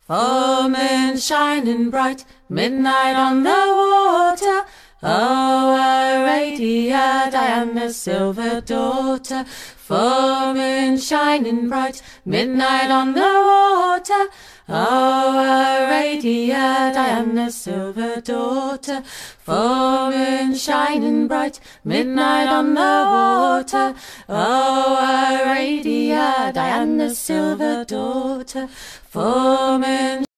Full moon shining bright, midnight on the water. Oh, Aradia, Diana's silver daughter. Full moon shining bright, midnight on the water. Oh, Aradia, Diana's silver daughter. Full moon shining bright, midnight on the water. Oh, Aradia, Diana's silver daughter. Full moon